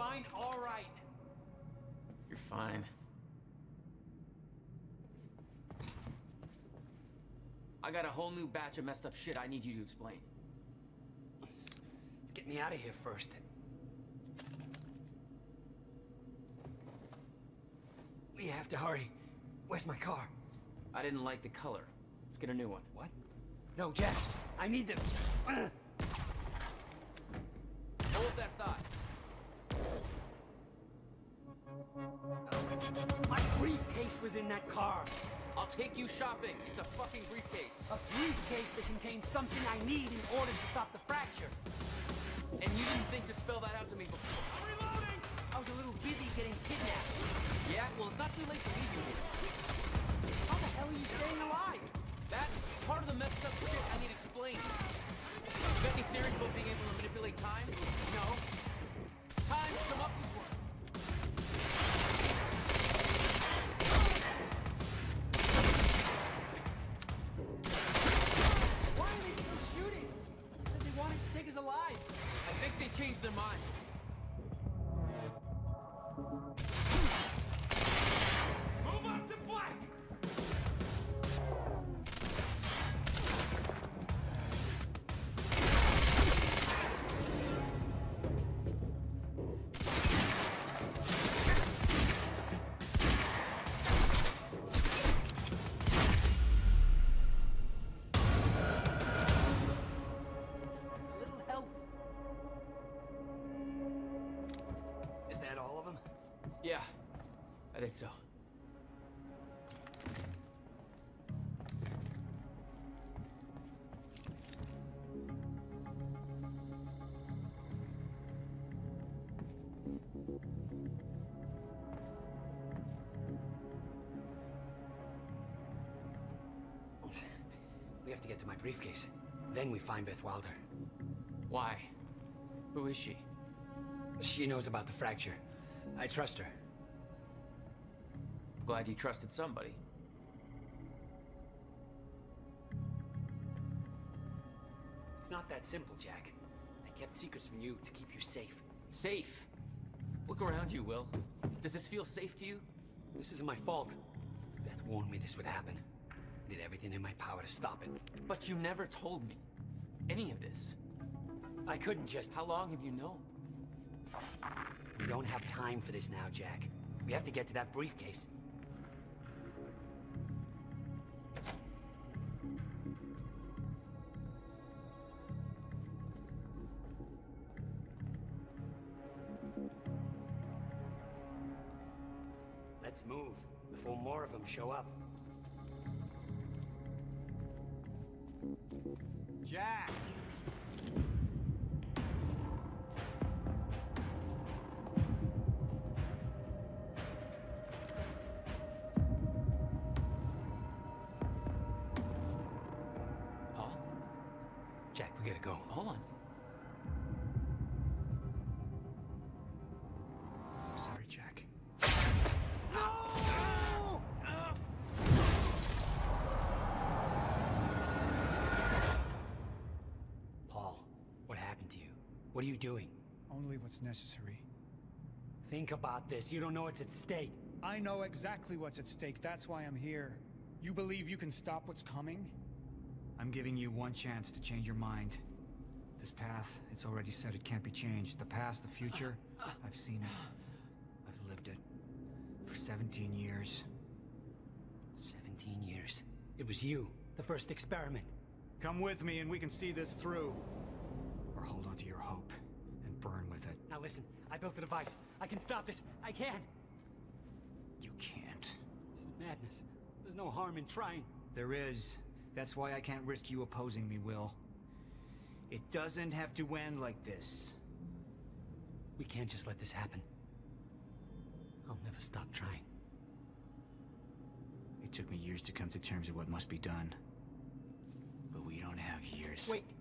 fine, all right. You're fine. I got a whole new batch of messed up shit I need you to explain. Get me out of here first. We have to hurry. Where's my car? I didn't like the color. Let's get a new one. What? No, Jack. I need the... Hold that thought. My briefcase was in that car. I'll take you shopping. It's a fucking briefcase. A briefcase that contains something I need in order to stop the fracture. And you didn't think to spell that out to me before. I'm reloading! I was a little busy getting kidnapped. Yeah? Well, it's not too late to leave you here. How the hell are you staying alive? That's part of the messed up shit I need explained. You got any theories about being able to manipulate time? No. It's time to come up with one. Why are they still shooting? They said they wanted to take us alive. I think they changed their minds. Move up to flank! A little help. Is that all of them? Yeah, I think so. We have to get to my briefcase. Then we find Beth Wilder. Why? Who is she? She knows about the fracture. I trust her. Glad you trusted somebody. It's not that simple, Jack. I kept secrets from you to keep you safe. Safe? Look around you, Will. Does this feel safe to you? This isn't my fault. Beth warned me this would happen. I did everything in my power to stop it. But you never told me any of this. I couldn't just... How long have you known? We don't have time for this now, Jack. We have to get to that briefcase. Let's move before more of them show up. Jack! Paul? Jack, we gotta go. Hold on. I'm sorry, Jack. Paul, what happened to you? What are you doing? Only what's necessary. Think about this. You don't know what's at stake. I know exactly what's at stake. That's why I'm here. You believe you can stop what's coming? I'm giving you one chance to change your mind. This path, it's already said it can't be changed. The past, the future, I've seen it. I've lived it. For 17 years. 17 years. It was you, the first experiment. Come with me and we can see this through. Or hold on to your hope and burn with it. Now listen, I built a device. I can stop this. I can. You can't. This is madness. There's no harm in trying. There is. That's why I can't risk you opposing me, Will. It doesn't have to end like this. We can't just let this happen. I'll never stop trying. It took me years to come to terms with what must be done. But we don't have years. Wait!